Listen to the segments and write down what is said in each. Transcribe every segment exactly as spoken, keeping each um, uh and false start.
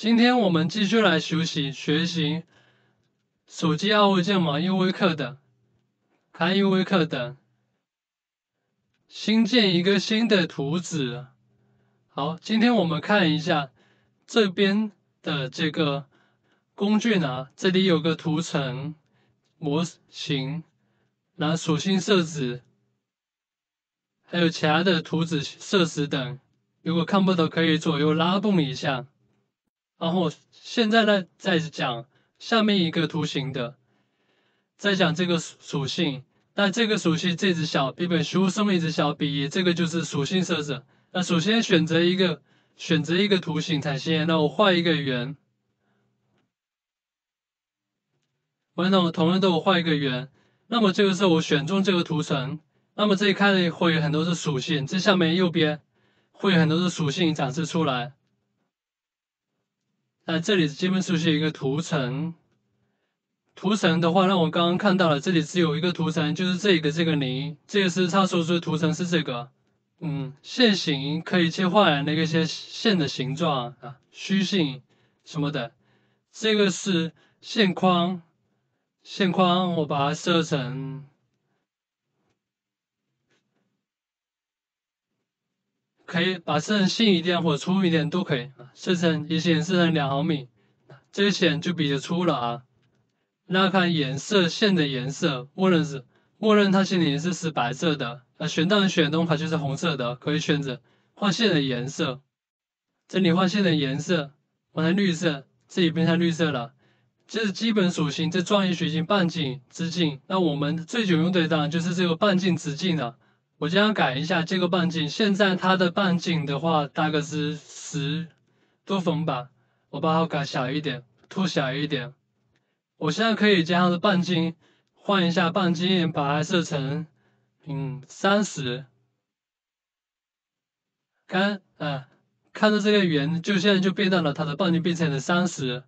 今天我们继续来学习学习手机二维键网 U V 课的，开 U V 课的，新建一个新的图纸。好，今天我们看一下这边的这个工具呢，这里有个图层模型，然后属性设置，还有其他的图纸设置等。如果看不懂，可以左右拉动一下。然后现在呢，再讲下面一个图形的，再讲这个属性。那这个属性这只小比本输送一只小比，这个就是属性设置。那首先选择一个选择一个图形才行。那我画一个圆，完了我同样的我画一个圆。那么这个时候我选中这个图层，那么这一看会有很多的属性，这下面右边会有很多的属性展示出来。那这里基本属性一个图层，图层的话，让我刚刚看到了，这里只有一个图层，就是这个这个零，这个是它所说的图层是这个，嗯，线形可以切换那个些线的形状啊，虚性什么的，这个是线框，线框我把它设成。可以把设成细一点或者粗一点都可以，设成也显示成两毫米，这个线就比较粗了啊。那看颜色线的颜色，默认是默认它线的颜色是白色的，那选到选中它就是红色的，可以选择换线的颜色。这里换线的颜色换成绿色，这里变成绿色了。这是基本属性，这状语属性半径、直径。那我们最久用的当然就是这个半径、直径了。我这样改一下这个半径，现在它的半径的话大概是十多分吧，我把它改小一点，凸小一点。我现在可以将它的半径换一下半径，把它设成嗯三十。看，啊，看到这个圆，就现在就变到了它的半径变成了三十。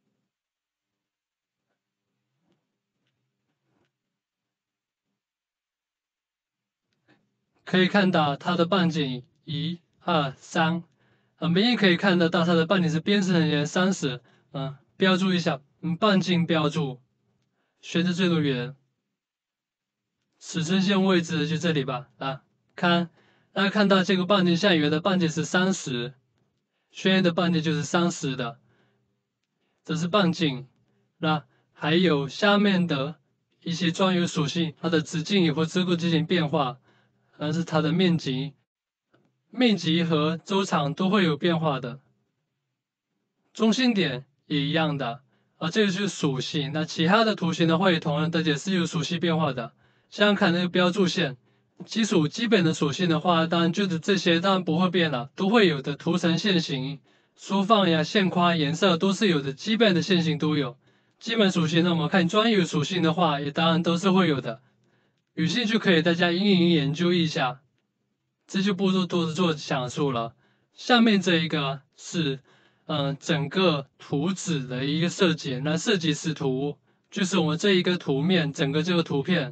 可以看到它的半径一、二、三，很明显可以看得到它的半径是编程成三十，嗯，标注一下，嗯，半径标注，选择最多圆，尺寸线位置就这里吧，啊，看，大家看到这个半径下圆的半径是三十，宣言的半径就是三十的，这是半径，那还有下面的一些专有属性，它的直径也会这个进行变化。而是它的面积，面积和周长都会有变化的，中心点也一样的，而这个就是属性。那其他的图形的话，也同样的也是有属性变化的。想想看那个标注线，基础基本的属性的话，当然就是这些，当然不会变了，都会有的。图层、线型、缩放呀、线框、颜色都是有的，基本的线型都有。基本属性，那我们看专有属性的话，也当然都是会有的。有兴趣可以大家一一研究一下，这就不多多做讲述了。下面这一个是，嗯、呃，整个图纸的一个设计。那设计视图就是我们这一个图面，整个这个图片，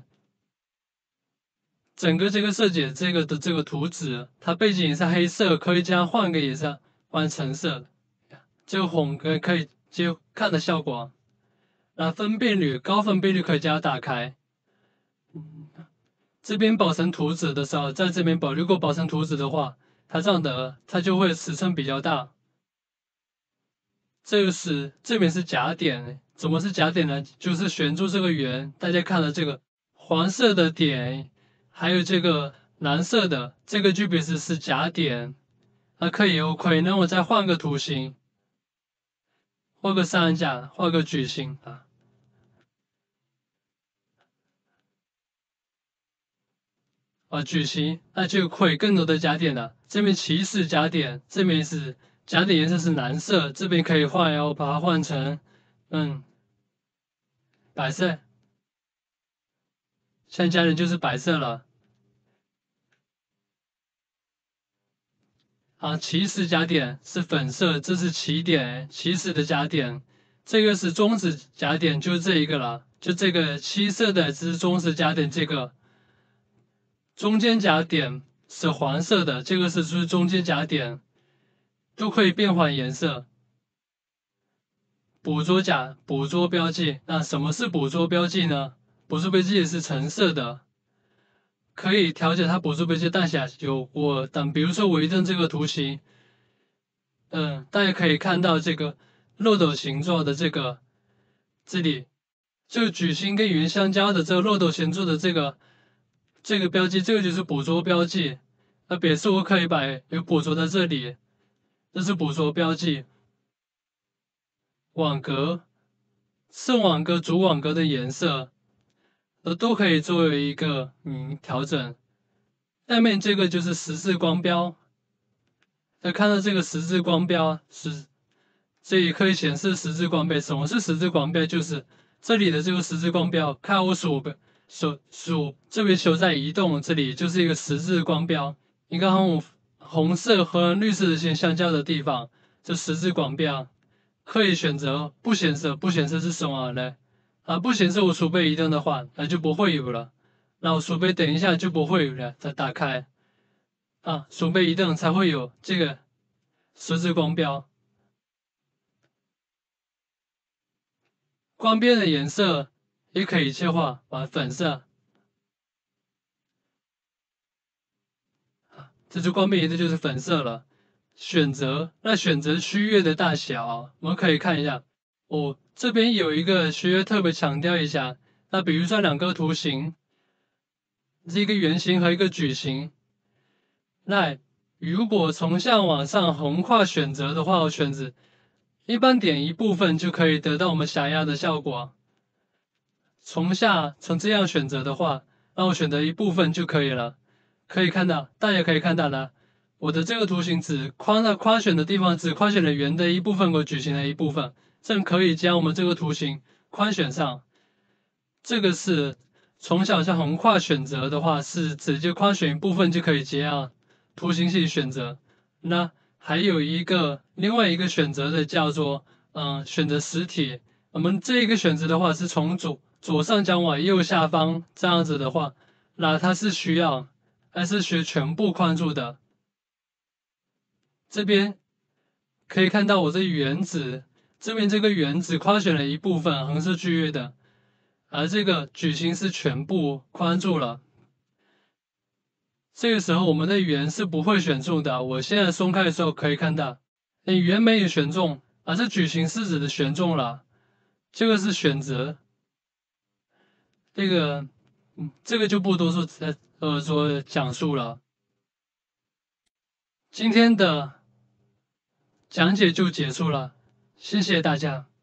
整个这个设计这个的这个图纸，它背景也是黑色，可以这样换个颜色，换橙色，这个红可可以就看的效果。那分辨率高分辨率可以将它打开。这边保存图纸的时候，在这边保，如果保存图纸的话，它这样的它就会尺寸比较大。这个是这边是假点，怎么是假点呢？就是选住这个圆，大家看到这个黄色的点，还有这个蓝色的，这个就表示是假点。那可以我可以那我再换个图形，画个三角，画个矩形啊。啊，矩形，那就会更多的加点了。这边起始加点，这边是加点颜色是蓝色，这边可以换，然后把它换成嗯白色，现在加点就是白色了。啊，起始加点是粉色，这是起点，起始的加点，这个是终止加点，就这一个了，就这个七色的这是终止加点，这个中间加点是黄色的，这个是就是中间加点。都可以变换颜色， 捕捉甲捕捉标记。那什么是捕捉标记呢？捕捉标记是橙色的，可以调节它捕捉标记大小。有我等，比如说我移动这个图形，嗯，大家可以看到这个漏斗形状的这个这里，这个矩形跟圆相交的这个漏斗形状的这个这个标记，这个就是捕捉标记。那比如说我可以把有捕捉在这里，这是捕捉标记。网格、次网格、主网格的颜色，呃，都可以作为一个嗯调整。下面这个就是十字光标，再看到这个十字光标是，这里可以显示十字光标。什么是十字光标？就是这里的这个十字光标，看我鼠手鼠这边球在移动，这里就是一个十字光标。你看红红色和绿色的线相交的地方，这十字光标。可以选择不显示，不显示是什么呢？啊，不显示我鼠标移动的话，那就不会有了。那我鼠标等一下就不会有了，再打开，啊，鼠标移动才会有这个十字光标。光边的颜色也可以切换为粉色，这只光边颜色就是粉色了。选择，那选择区域的大小，我们可以看一下。哦，这边有一个需要特别强调一下。那比如说两个图形，是一个圆形和一个矩形。那如果从下往上横跨选择的话，我选择一般点一部分就可以得到我们想要的效果。从下从这样选择的话，那我选择一部分就可以了。可以看到，大家可以看到了。我的这个图形只框在框选的地方，只框选了圆的一部分和矩形的一部分，这样可以将我们这个图形框选上。这个是从小向横跨选择的话，是直接框选一部分就可以这样图形系选择。那还有一个另外一个选择的叫做嗯选择实体。我们这一个选择的话是从左左上角往右下方这样子的话，那它是需要还是学全部框住的。这边可以看到我的原子，这边这个原子框选了一部分横式区域的，而这个矩形是全部框住了。这个时候我们的圆是不会选中的。我现在松开的时候可以看到，哎，圆没有选中，而这矩形是指的选中了。这个是选择，这个，嗯，这个就不多说呃呃说讲述了。今天的讲解就结束了，谢谢大家。